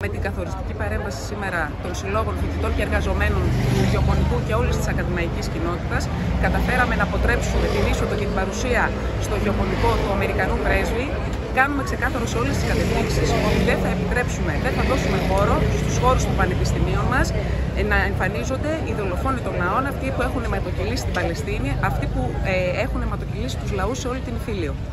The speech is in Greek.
Με την καθοριστική παρέμβαση σήμερα των συλλόγων φοιτητών και εργαζομένων του γεωπονικού και όλης της ακαδημαϊκής κοινότητας, καταφέραμε να αποτρέψουμε την είσοδο και την παρουσία στο γεωπονικό του Αμερικανού πρέσβη. Κάνουμε ξεκάθαρο σε όλες τις κατευθύνσεις ότι δεν θα δώσουμε χώρο στους χώρους των πανεπιστημίων μας να εμφανίζονται οι δολοφόνοι των λαών, αυτοί που έχουν αιματοκυλήσει την Παλαιστίνη, αυτοί που έχουν αιματοκυλήσει τους λαούς σε όλη την Ιφίλιο.